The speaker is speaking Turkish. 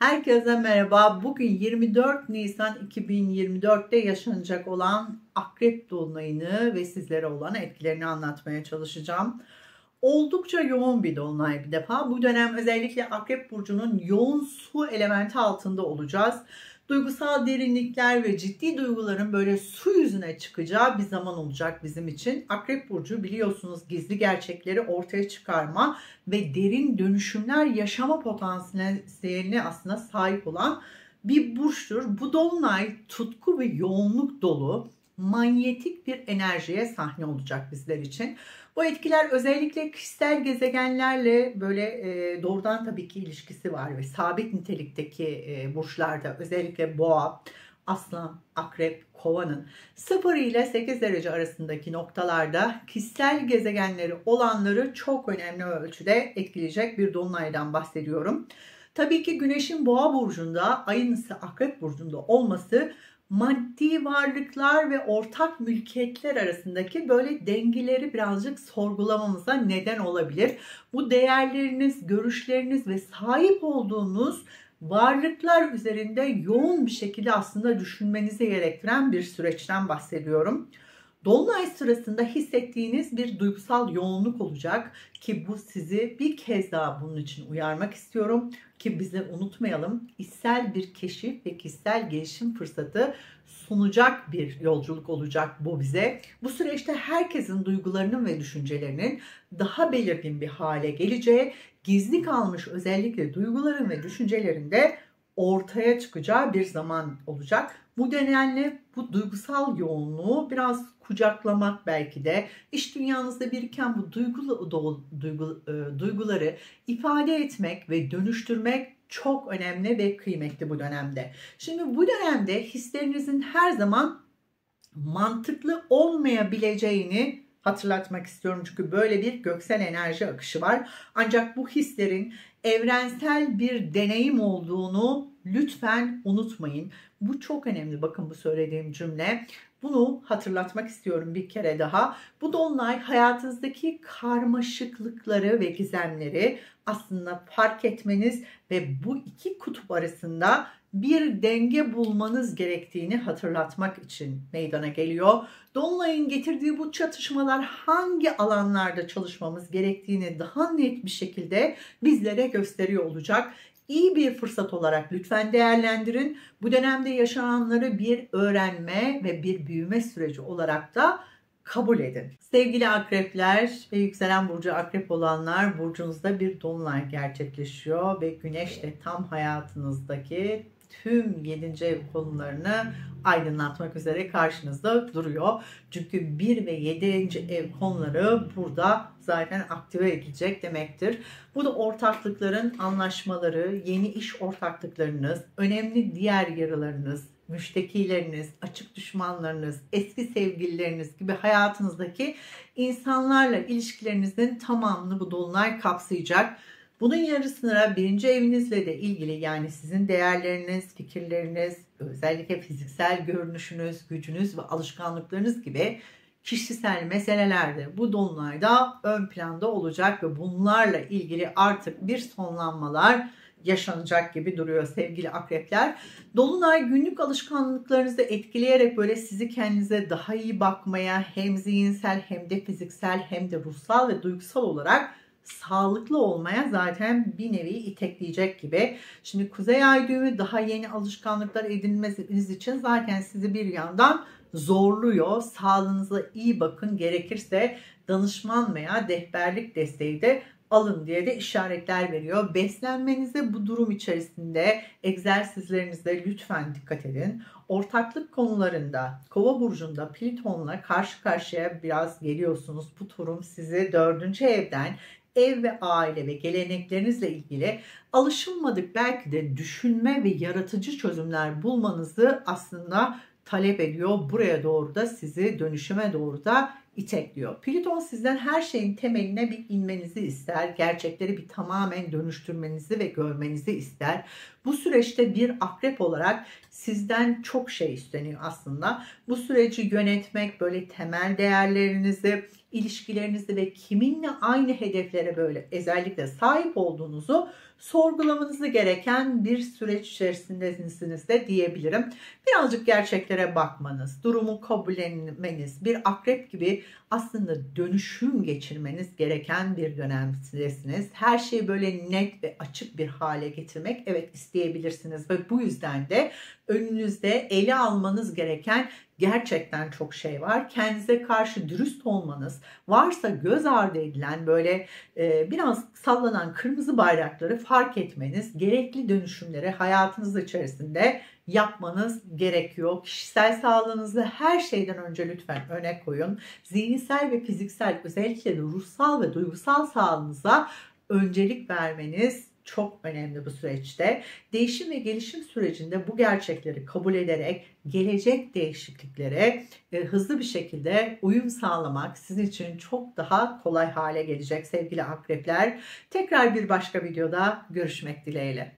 Herkese merhaba. Bugün 24 Nisan 2024'te yaşanacak olan Akrep Dolunay'ını ve sizlere olan etkilerini anlatmaya çalışacağım. Oldukça yoğun bir dolunay bir defa. Bu dönem özellikle Akrep Burcu'nun yoğun su elementi altında olacağız. Duygusal derinlikler ve ciddi duyguların böyle su yüzüne çıkacağı bir zaman olacak bizim için. Akrep Burcu biliyorsunuz gizli gerçekleri ortaya çıkarma ve derin dönüşümler yaşama potansiyeline aslında sahip olan bir burçtur. Bu dolunay tutku ve yoğunluk dolu, manyetik bir enerjiye sahne olacak bizler için. Bu etkiler özellikle kişisel gezegenlerle böyle doğrudan tabii ki ilişkisi var ve sabit nitelikteki burçlarda özellikle Boğa, Aslan, Akrep, Kovanın 0 ile 8 derece arasındaki noktalarda kişisel gezegenleri olanları çok önemli ölçüde etkileyecek bir dolunaydan bahsediyorum. Tabii ki Güneş'in Boğa burcunda, Ay'ın ise Akrep burcunda olması maddi varlıklar ve ortak mülkiyetler arasındaki böyle dengeleri birazcık sorgulamamıza neden olabilir. Bu değerleriniz, görüşleriniz ve sahip olduğunuz varlıklar üzerinde yoğun bir şekilde aslında düşünmenizi gerektiren bir süreçten bahsediyorum. Dolunay sırasında hissettiğiniz bir duygusal yoğunluk olacak ki bu sizi bir kez daha bunun için uyarmak istiyorum ki bizi unutmayalım. İçsel bir keşif ve kişisel gelişim fırsatı sunacak bir yolculuk olacak bu bize. Bu süreçte herkesin duygularının ve düşüncelerinin daha belirgin bir hale geleceği, gizli kalmış özellikle duyguların ve düşüncelerin de ortaya çıkacağı bir zaman olacak. Bu nedenle bu duygusal yoğunluğu biraz kucaklamak belki de iş dünyanızda biriken bu duyguları ifade etmek ve dönüştürmek çok önemli ve kıymetli bu dönemde. Şimdi bu dönemde hislerinizin her zaman mantıklı olmayabileceğini hatırlatmak istiyorum. Çünkü böyle bir göksel enerji akışı var. Ancak bu hislerin evrensel bir deneyim olduğunu lütfen unutmayın. Bu çok önemli. Bakın bu söylediğim cümle. Bunu hatırlatmak istiyorum bir kere daha. Bu dolunay hayatınızdaki karmaşıklıkları ve gizemleri aslında fark etmeniz ve bu iki kutup arasında bir denge bulmanız gerektiğini hatırlatmak için meydana geliyor. Dolunay'ın getirdiği bu çatışmalar hangi alanlarda çalışmamız gerektiğini daha net bir şekilde bizlere gösteriyor olacak. İyi bir fırsat olarak lütfen değerlendirin. Bu dönemde yaşananları bir öğrenme ve bir büyüme süreci olarak da kabul edin. Sevgili akrepler ve yükselen burcu akrep olanlar, burcunuzda bir dolunay gerçekleşiyor ve güneş de tam hayatınızdaki tüm 7. ev konularını aydınlatmak üzere karşınızda duruyor. Çünkü 1 ve 7. ev konuları burada zaten aktive edilecek demektir. Bu da ortaklıkların anlaşmaları, yeni iş ortaklıklarınız, önemli diğer yaralarınız, müştekileriniz, açık düşmanlarınız, eski sevgilileriniz gibi hayatınızdaki insanlarla ilişkilerinizin tamamını bu dolunay kapsayacak. Bunun yarı sıra 1. evinizle de ilgili, yani sizin değerleriniz, fikirleriniz, özellikle fiziksel görünüşünüz, gücünüz ve alışkanlıklarınız gibi kişisel meselelerde bu dolunayda ön planda olacak ve bunlarla ilgili artık bir sonlanmalar yaşanacak gibi duruyor sevgili akrepler. Dolunay günlük alışkanlıklarınızı etkileyerek böyle sizi kendinize daha iyi bakmaya, hem zihinsel hem de fiziksel hem de ruhsal ve duygusal olarak sağlıklı olmaya zaten bir nevi itekleyecek gibi. Şimdi Kuzey Ay düğümü daha yeni alışkanlıklar edinmeniz için zaten sizi bir yandan zorluyor. Sağlığınıza iyi bakın, gerekirse danışman veya rehberlik desteği de alın diye de işaretler veriyor. Beslenmenize bu durum içerisinde, egzersizlerinize lütfen dikkat edin. Ortaklık konularında Kova burcunda Plüton'la karşı karşıya biraz geliyorsunuz. Bu durum sizi 4. evden, ev ve aile ve geleneklerinizle ilgili alışılmadık belki de düşünme ve yaratıcı çözümler bulmanızı aslında talep ediyor. Buraya doğru da sizi dönüşüme doğru da itekliyor. Plüton sizden her şeyin temeline bir inmenizi ister. Gerçekleri bir tamamen dönüştürmenizi ve görmenizi ister. Bu süreçte bir akrep olarak sizden çok şey isteniyor aslında. Bu süreci yönetmek, böyle temel değerlerinizi, ilişkilerinizi ve kiminle aynı hedeflere böyle özellikle sahip olduğunuzu sorgulamanızı gereken bir süreç içerisindesiniz de diyebilirim. Birazcık gerçeklere bakmanız, durumu kabullenmeniz, bir akrep gibi aslında dönüşüm geçirmeniz gereken bir dönemdesiniz. Her şeyi böyle net ve açık bir hale getirmek evet isteyebilirsiniz ve bu yüzden de önünüzde ele almanız gereken gerçekten çok şey var. Kendinize karşı dürüst olmanız, varsa göz ardı edilen böyle biraz sallanan kırmızı bayrakları fark etmeniz, gerekli dönüşümleri hayatınız içerisinde yapmanız gerekiyor. Kişisel sağlığınızı her şeyden önce lütfen öne koyun. Zihinsel ve fiziksel, özellikle de ruhsal ve duygusal sağlığınıza öncelik vermeniz çok önemli bu süreçte. Değişim ve gelişim sürecinde bu gerçekleri kabul ederek gelecek değişikliklere hızlı bir şekilde uyum sağlamak sizin için çok daha kolay hale gelecek sevgili akrepler. Tekrar bir başka videoda görüşmek dileğiyle.